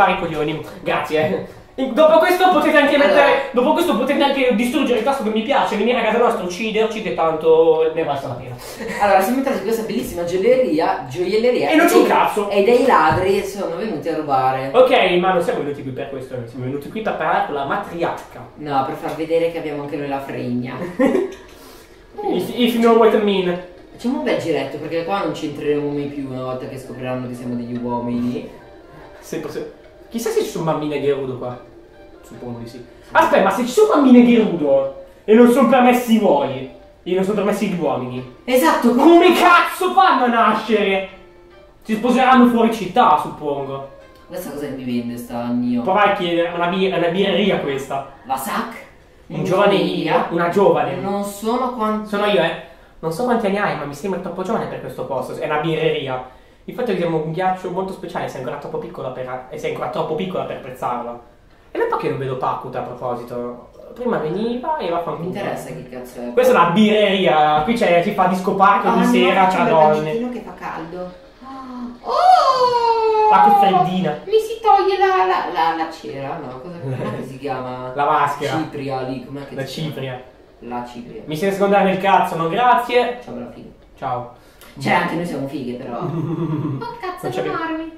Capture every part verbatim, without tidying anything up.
fare i coglioni. Grazie. Dopo questo potete anche mettere. Allora. Dopo questo potete anche distruggere il tasto che mi piace, venire a casa nostra, ucciderci, che tanto ne basta la pena. Allora, siamo entrati in questa bellissima gioielleria. Gioielleria. E non c'è un cazzo. E dei ladri sono venuti a rubare. Ok, ma non siamo venuti qui per questo, siamo venuti qui per parlare con la matriarca. No, per far vedere che abbiamo anche noi la fregna. if, if you know what I mean. Facciamo un bel giretto, perché qua non ci entreremo mai più una volta che scopriranno che siamo degli uomini. Se possiamo. Chissà se ci sono bambine Gerudo qua. Suppongo di sì. Aspetta, ma se ci sono bambine Gerudo e non sono permessi voi, e non sono permessi gli uomini. Esatto, come cazzo fanno a nascere? Si sposeranno fuori città, suppongo. Questa cosa che mi vende sta Nio? Provai a chiedere, una, bir una birreria questa. Vasak? Un giovane Ilia? Una giovane. Non sono quanti. Sono io, eh. Non so quanti anni hai, ma mi sembra troppo giovane per questo posto. È una birreria. Il fatto è che siamo un ghiaccio molto speciale, sei ancora troppo piccola per, e sei ancora troppo piccola per apprezzarla. E non perché non vedo Pakut a proposito. Prima veniva e va a fare un Mi interessa che cazzo è. Questa è una birreria, qui c'è si fa disco party ogni oh, sera, no, c'è donne. che fa caldo. Oh! La freddina. Mi si toglie la, la, la, la cera, no? Cosa come si chiama? La maschera. Cipria lì, com'è che La si chiama? cipria. La cipria. Mi siete secondare nel cazzo, no grazie. Ciao bella figa. Ciao. Cioè anche noi siamo fighe però. Oh cazzo di armi.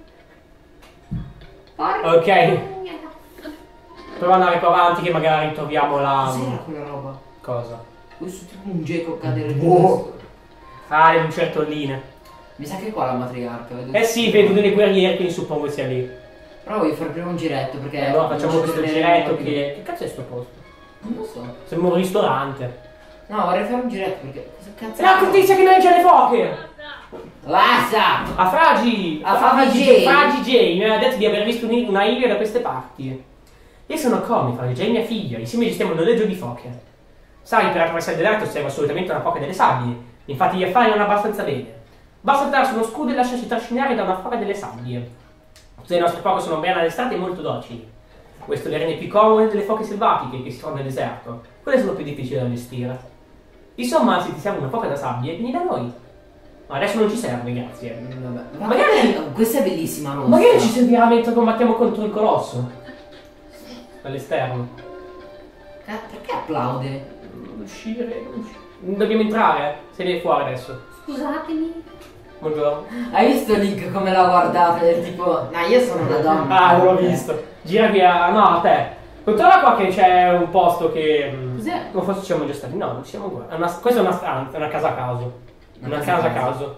Ok. Prova ad andare più avanti che magari troviamo la. Cos'era quella roba? Cosa? Questo tipo un geco cadere boh. Ah, le lucertolline. Mi sa che qua la matriarca. Eh sì, vedo delle guerriere, quindi suppongo sia lì. Però voglio fare prima un giretto perché. Eh, allora facciamo questo giretto che. Che cazzo è sto posto? Non lo so. Sembra un ristorante. No, vorrei fare un giretto perché. Cosa cazzo? La cortizia che mangia le foche! Basta! A Fragi! A Fragi J! Fragi J mi aveva detto di aver visto una Ilia da queste parti. Io sono Comi, Fragi J, mia figlia. Insieme gestiamo il noleggio di foche. Sai, per attraversare il deserto serve assolutamente una foca delle sabbie. Infatti gli affari vanno abbastanza bene. Basta saltare su uno scudo e lasciarsi trascinare da una foca delle sabbie. Le nostre foche sono ben addestrate e molto docili. Questo le rende più comode delle foche selvatiche che si trovano nel deserto. Quelle sono più difficili da allestire. Insomma, se ti serve una foca da sabbie, vieni da noi. Ma adesso non ci serve, grazie. Vabbè. Ma magari. Questa è bellissima, rossa. Magari ci servirà mentre combattiamo contro il colosso. Dall'esterno. Perché applaude? Uscire. Dobbiamo entrare. Se viene fuori adesso. Scusatemi. Buongiorno. Hai visto Link come l'ha guardata? Del tipo. Ma io sono una donna. Ah, non l'ho visto. Gira via. No, a te. Controlla qua che c'è un posto che. Cos'è? O forse ci siamo già stati. No, non ci siamo ancora. È una, questa è una stanza, è una casa a caso. Una, una casa a caso.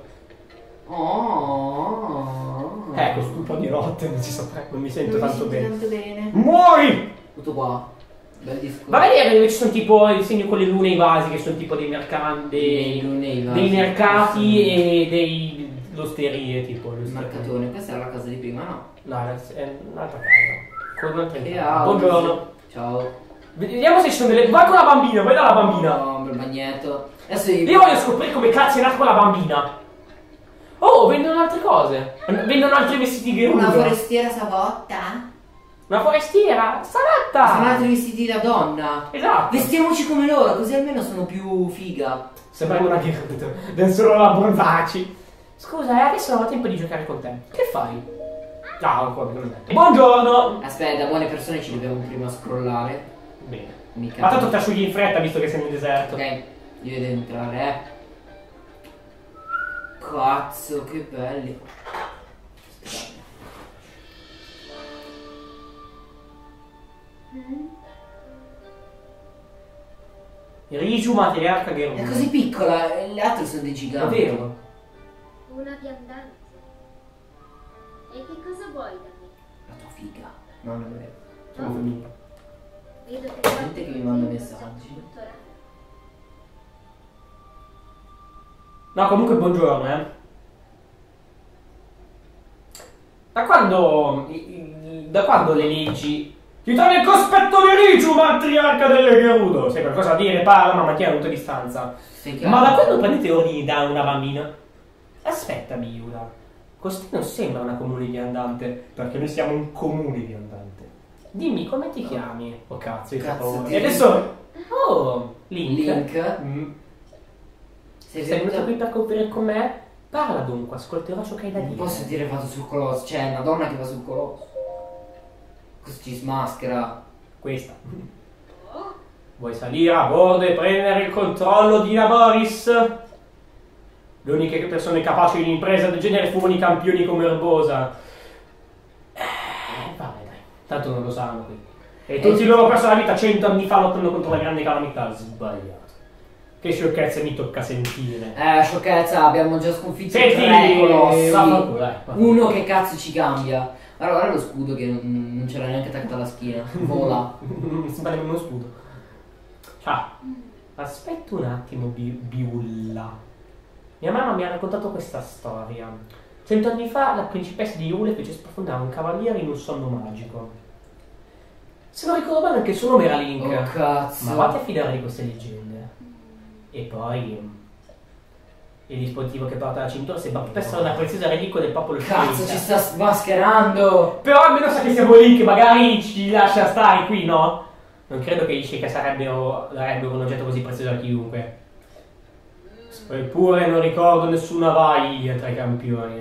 Oh. Ecco, un po' di notte, non, ci so, non mi sento non tanto mi bene. tanto bene. Muori! Tutto qua. Bel discorso. Va a vedere dove ci sono tipo il segno con le lune e i vasi, che sono tipo dei mercanti. Dei, dei, dei mercati e dei l'osterie, tipo. Il mercatone, questa era la casa di prima, no? No, è un'altra casa. Con un'altra casa. Buongiorno. Ciao. Vediamo se ci sono delle. Vai con la bambina, vai dalla bambina. No, un bel bagnetto. Adesso io. Io voglio scoprire come cazzo è nata quella bambina. Oh, vendono altre cose. Vendono altri vestiti Gerudo. Una forestiera savotta? Una forestiera? Salatta! Sono altri vestiti da donna. Esatto. Vestiamoci come loro, così almeno sono più figa. Sembra una Gerudo. Den solo la bronzaci. Scusa, eh, adesso non ho tempo di giocare con te. Che fai? Ah, ancora non è. Buongiorno! Aspetta, da buone persone ci dobbiamo prima scrollare. Bene. Mica. Ma tanto ti asciughi in fretta visto che sei nel deserto. Ok, io devo entrare, eh. Cazzo, che belli. Riju matriarca Gerudo. È così piccola, le altre sono dei giganti. È vero. Una viandante. E che cosa vuoi da me? La tua figa. No, non è vero. Siamo femminili. Vedo che Gente che mi manda messaggi. No, comunque buongiorno, eh. Da quando. Da quando le leggi. Ti trovi il cospetto di Riju, matriarca delle Gerudo. Se hai qualcosa da dire, parla, ma mantieni a tutta distanza. Ma da quando prendete ordini da una bambina? Aspetta, Miura. Costì non sembra una comune viandante, perché noi siamo un comune viandante. Dimmi, come ti chiami? Oh cazzo, io Cazzo, E adesso. Oh, Link. Link. Mm. Sei, Sei venuto venuta qui per conferire con me? Parla dunque, ascolterò ciò che hai da Non dire. posso dire vado sul colosso, cioè è una donna che va sul colosso. ci smaschera. Questa. Vuoi salire a bordo e prendere il controllo di Naboris? Le uniche persone capaci di un'impresa del genere furono i campioni come Erbosa. Eh, vabbè dai, tanto non lo sanno qui. E tutti loro persero la vita cento anni fa lottando contro la grande calamità. Sbagliato. Che sciocchezza mi tocca sentire. Eh, sciocchezza, abbiamo già sconfitto Senti, tre colossi. vaffanculo, dai, vaffanculo. Uno che cazzo ci cambia. Allora, guarda lo scudo che non, non c'era neanche attaccato alla schiena. Vola. Non sembra nemmeno uno scudo. Ciao. Aspetta un attimo, Bi- Biulla. Mia mamma mi ha raccontato questa storia. Cento anni fa la principessa di Iule fece sprofondare un cavaliere in un sonno magico. Se non ricordo bene anche il suo nome era Link. Oh cazzo. Ma vatti a fidare di queste leggende. E poi il dispositivo che porta la cintura sembra più essere una preziosa reliquia del popolo Cazzo, scienza. ci sta smascherando. Però almeno sa che siamo lì, che magari ci lascia stare qui, no? Non credo che dici che sarebbero, darebbero un oggetto così prezioso a chiunque. Eppure non ricordo nessuna vaglia tra i campioni.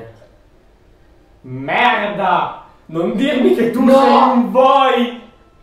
Merda! Non dirmi che tu No! sei un boy!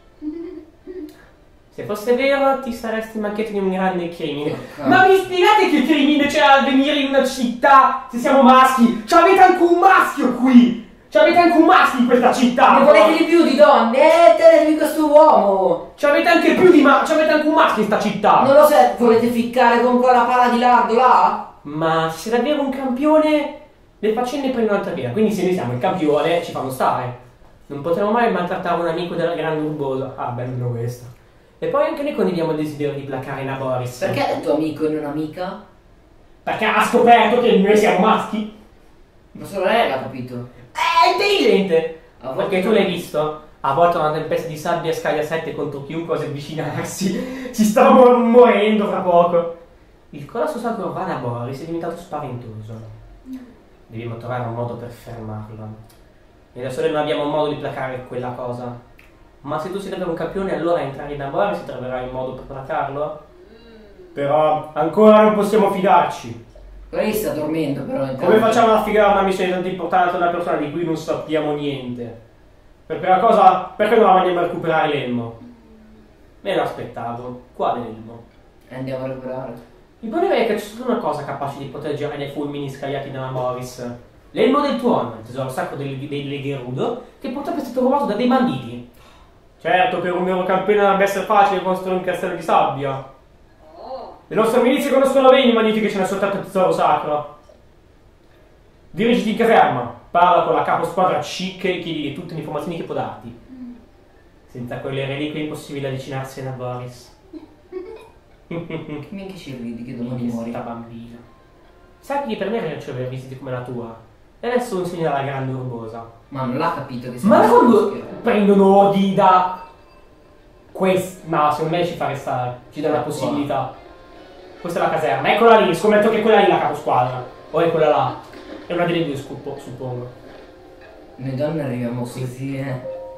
Se fosse vero, ti saresti macchiato di un grande crimine. Oh, Ma mi spiegate che crimine c'è a venire in una città se siamo maschi? C'avete anche un maschio qui! C'avete anche un maschio in questa città! Ne volete di più di donne? Eh, tenetevi questo uomo. C'avete anche più di ma... C'avete anche un maschio in sta città! Non lo so, volete ficcare con quella pala di lardo là? Ma se sei davvero un campione, le faccende prendono altra piena. Quindi se noi siamo il campione, ci fanno stare. Non potremo mai maltrattare un amico della grande urbosa. Ah, bello questo. E poi anche noi condividiamo il desiderio di placare Naboris. Perché ha detto amico e non amica? Perché ha scoperto che noi siamo maschi. Ma solo lei l'ha capito. È intelligente! A volte Perché tu l'hai visto? A volte una tempesta di sabbia scaglia sette contro chiunque osi avvicinarsi. Si sta mor- morendo fra poco. Il colosso sacro Vanaboris è diventato spaventoso. Dobbiamo trovare un modo per fermarlo. E da solo non abbiamo un modo di placare quella cosa. Ma se tu sei davvero un campione, allora entrare in Naboris e troverai un modo per placarlo? Però ancora non possiamo fidarci. Lei sta dormendo però intanto. Come facciamo a affidare una missione tanto importante a una persona di cui non sappiamo niente? Per prima cosa, perché non la andiamo a recuperare l'elmo? Me lo aspettavo. Quale elmo? E andiamo a recuperare. Il problema è che c'è solo una cosa capace di proteggere dai fulmini scagliati da Naboris. L'elmo del Tuon, il tesoro sacro dei, dei Legherudo, che purtroppo è stato rubato da dei banditi. Certo, per un mero campione dovrebbe essere facile costruire un castello di sabbia. Le nostre milizie conoscono bene i banditi che ce ne sono soltanto il tesoro sacro. Dirigiti in caserma, parla con la capo squadra chic e chiedi tutte le informazioni che può darti. Senza quelle reliquie è impossibile avvicinarsi a Naboris. Che minchia ci ridi che domani muori. Questa bambina. Sai che per me ricevere visite come la tua. E adesso un segno dalla grande urbosa. Ma non l'ha capito che sei Ma da un quando maschio. prendono ordini da quest... No, secondo me ci fa restare. Ci dà una possibilità. Questa è la caserma. Eccola lì, scommetto che quella lì è la caposquadra. O è quella là. È una delle due, scupo, suppongo. Noi donne arriviamo così, eh.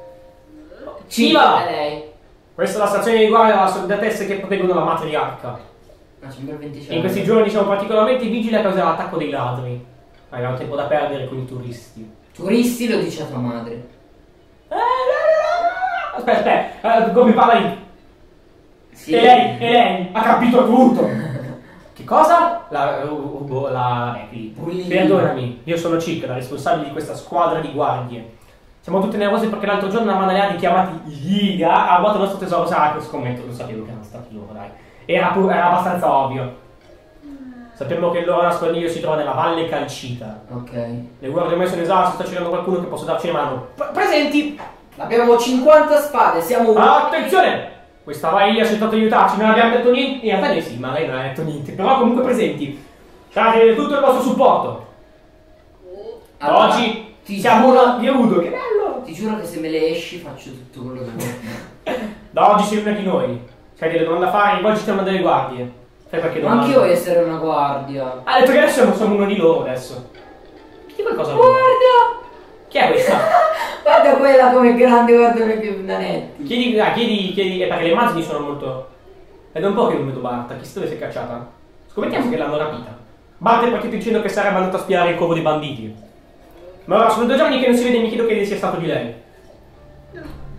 Civa! È lei. Questa è la stazione di guardia della soldatesse che proteggono la matriarca. Ah, sembra venticinque. In questi giorni siamo particolarmente vigili a causa dell'attacco dei ladri. Abbiamo tempo da perdere con i turisti. Turisti lo dice a tua madre. Eh, no, no, no. Aspetta, aspetta, eh, come parla lì? Sì. E lei, e lei ha capito tutto. Che cosa? La, uh, uh, la, eh, qui. Bulli. Perdonami, io sono Chic, la responsabile di questa squadra di guardie. Siamo tutti nervosi perché l'altro giorno una manaliati chiamati Liga ha rubato il nostro tesoro sacro. Scommetto, non sapevo che erano stati loro, dai. Era, pu- era abbastanza ovvio. Sappiamo che il loro nascondiglio si trova nella Valle Calcita. Ok. Le guardie ormai sono esauste, sta cercando qualcuno che possa darci una mano. Pre- presenti! Abbiamo cinquanta spade, siamo un... Attenzione! Questa Vaia ha accettato di aiutarci, non abbiamo detto niente. In realtà noi sì, ma lei non ha detto niente. Però comunque presenti. Date tutto il vostro supporto. Allora, Oggi ti siamo giuro- una Gerudo, che bello! Ti giuro che se me le esci faccio tutto quello che vuoi. Da oggi sei una di noi. Se hai delle domande da fare, rivolgiti a una delle guardie. Sai perché Ma domande? anch'io voglio essere una guardia. Ha detto che adesso siamo, siamo uno di loro adesso. Chiedi qualcosa a loro. Guarda! Chi è questa? Guarda quella come è grande, guarda me che nanetti. Chiedi, ah, chiedi, chiedi, eh, perché le immagini sono molto... È da un po' che non vedo Barta, chissà dove si è cacciata. Scommettiamo che l'hanno rapita. Barta è partito dicendo che sarebbe andato a spiare il covo dei banditi. Ma ora sono due giorni che non si vede e mi chiedo che sia stato di lei.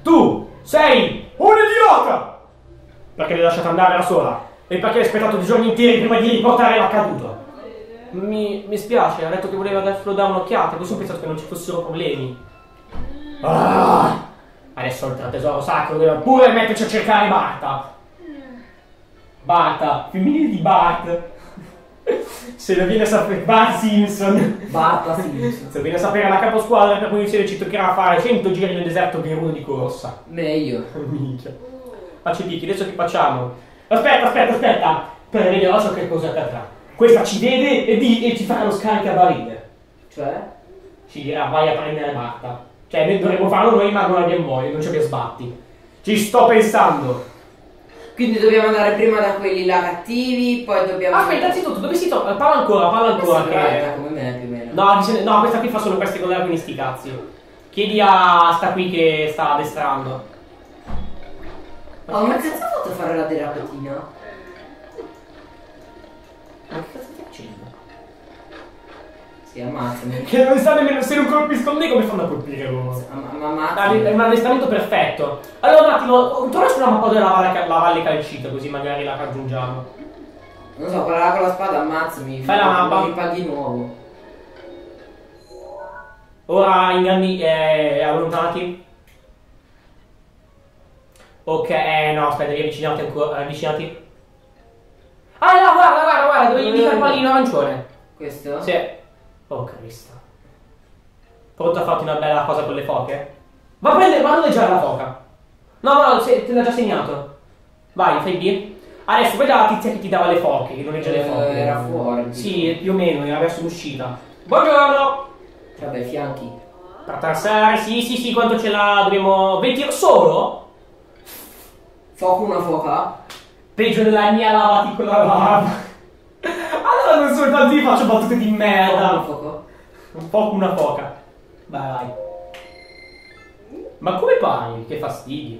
Tu sei un idiota! Perché l'hai lasciata andare da sola? E perché hai aspettato due giorni interi prima di riportare l'accaduto? Mi, mi spiace, ha detto che voleva darlo da un'occhiata, così ho pensato che non ci fossero problemi. Ah, adesso oltre al tesoro sacro deve pure metterci a cercare Barta. Barta, femminile di Bart. Se lo viene a sapere Bart Simpson. Barta Simpson. Se lo viene a sapere la caposquadra per cui ci toccherà fare cento giri nel deserto per uno di corsa. Meglio. Minchia. Facci picchi, adesso che facciamo? Aspetta, aspetta, aspetta. Per vedere so che cosa accadrà. Questa ci vede e, di, e ci farà lo scaricabarile. Cioè? Ci dirà vai a prendere Barta. Cioè noi dovremmo farlo noi ma non abbiamo voglia, non ci abbiamo sbatti. Ci sto pensando. Quindi dobbiamo andare prima da quelli là cattivi, poi dobbiamo... Aspetta, innanzitutto, dove si trova? Parla ancora, parla ancora. Questa Che... è brava, come me più o meno. No, dice- no, questa qui fa solo queste cose, quindi sti cazzi. Chiedi a sta qui che sta addestrando. Oh, ma cazzo ha fatto fare la derapetina? Ma che cazzo stai facendo? Sì, ammazzami. Che non sa nemmeno se non colpiscono me come fanno a colpire loro. Ma Ah, ammazzami. è un allestamento perfetto. Allora un attimo, torna sulla mappa della valle, la valle calcita così magari la raggiungiamo. Non so, quella là con la spada ammazzami. Fai la mappa. Mi ripaghi nuovo. Ora inganni eh, allontanati. Ok, eh no, aspetta, devi avvicinarti ancora. Avvicinati. Ah no, guarda, guarda, guarda, dove indica il pallino arancione. Questo? Sì. Oh Cristo. Pronto a farti una bella cosa con le foche? Va a prendere, va a noleggiare la foca. No, no, se- te l'ha già segnato. Vai, fai B. Adesso vedi la tizia che ti dava le foche, che noleggia le Eh, foche. era fuori. Sì, più o meno, era verso l'uscita. Buongiorno! Vabbè, fianchi. Per attraversare, sì, sì, sì, quanto ce l'ha? Dobbiamo... venti solo? Fuoco una foca? Peggio della mia lavati con la lava. Allora non soltanto io faccio battute di Fuoco una merda. foca? Un po' una foca. Vai, vai. Ma come parli? Che fastidio.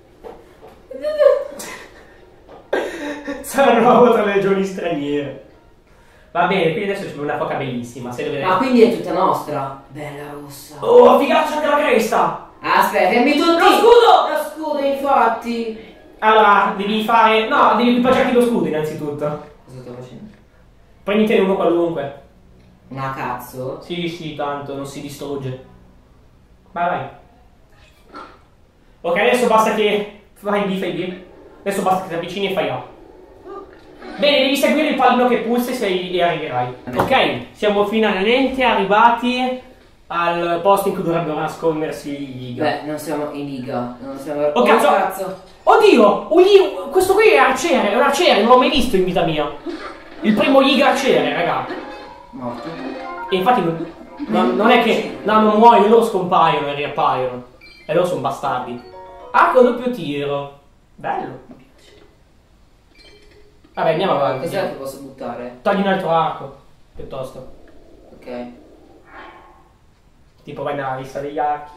Saranno tra le regioni straniere. Va bene, quindi adesso c'è una foca bellissima. Se deve... Ma quindi è tutta nostra? Bella rossa. Oh, figaccia anche la cresta! Aspetta, fermi tutti! Lo scudo! Lo scudo, infatti! Allora, devi fare... No, devi equipaggiarti lo scudo innanzitutto. Cosa sto facendo? Prenditene uno qualunque. Una cazzo? Sì, sì, tanto, non si distrugge. Vai, vai. Ok, adesso basta che... Fai B, fai B. Adesso basta che ti avvicini e fai A. Bene, devi seguire il pallino che pulsa e, sei... e arriverai. Ok, siamo finalmente arrivati al posto in cui dovrebbero nascondersi gli Iga. Beh, non siamo in liga. Non siamo... Oh, cazzo! Oddio! un Yi- Questo qui è arciere, è un arciere, non l'ho mai visto in vita mia. Il primo Iga arciere, raga. Morto. E infatti non, non- non è che... No, non muoiono, loro scompaiono e riappaiono. E loro sono bastardi. Arco a doppio tiro. Bello. Vabbè, andiamo avanti. Cos'è che posso buttare? Togli un altro arco, piuttosto. Ok. Tipo vai nella lista degli archi.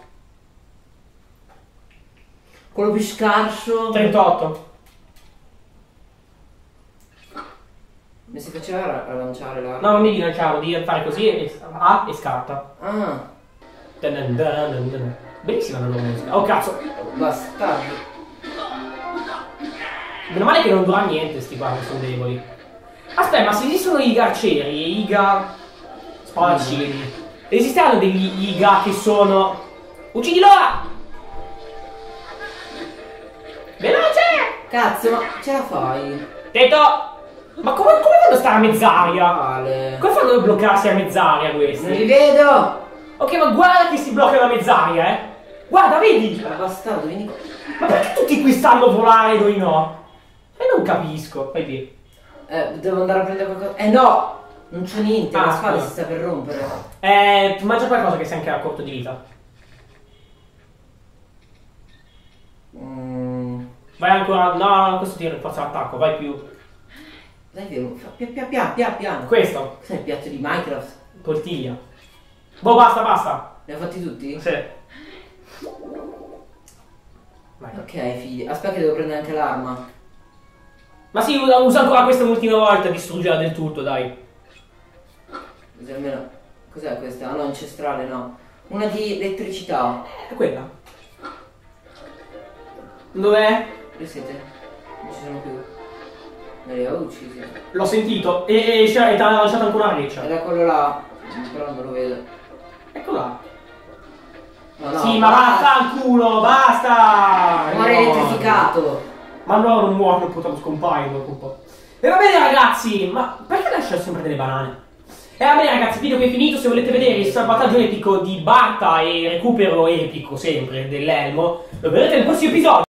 Quello più scarso. trentotto. Mi si faceva ra- lanciare l'arco. No, non mi devi lanciarlo, devi fare così e A e scarta. Ah, Dun dun dun dun dun. Bellissima la loro musica. Oh cazzo. bastardo. Meno male che non dura niente sti qua che sono deboli. Aspetta, ma se esistono i arcieri e Iga spadaccini, esisteranno degli Iga che sono... Uccidilo ora! Veloce! Cazzo, ma ce la fai? Detto! Ma come, come fanno a stare a mezz'aria? Vale. Come fanno a bloccarsi a mezz'aria Non li questi? vedo! Ok, ma guarda che si bloccano a mezz'aria, eh! Guarda, vedi? Ma bastardo, vieni qua. Ma perché tutti qui stanno a volare e noi no? E non capisco. Vai lì. Eh, devo andare a prendere qualcosa. Eh no! Non c'è niente, Ah, la spada scusa. si sta per rompere. Eh, mangia qualcosa che sei anche a corto di vita. Mm. Vai ancora. No, no, questo tiro forza l'attacco, vai più. Dai, devo. Pia, pia, pia, pia, piano. Questo, Cos'è il piatto di Minecraft? tortiglia. Boh, basta, basta. Li ho fatti tutti? Sì. Vai. Ok, figli. Aspetta che devo prendere anche l'arma. Ma sì, usa usa ancora questa un'ultima volta e distruggerla del tutto, dai. Così almeno. Cos'è questa? Ah no, ancestrale no. Una di elettricità. È quella. Dov'è? Dove siete? Non ci sono più. Me li ho uccisi. L'ho sentito. E, e, cioè, ti ha lanciato ancora una freccia. Era quello là. Però non lo vedo. Ecco là. No, no, Sì, ma vaffanculo, basta! Muore No. elettrificato. Ma no, non muore, non potrò scomparire dopo un po'. E va bene ragazzi, ma perché lascia sempre delle banane? E va bene ragazzi, il video qui è finito, se volete vedere il salvataggio epico di Barta e recupero epico sempre dell'elmo, lo vedrete nel prossimo episodio.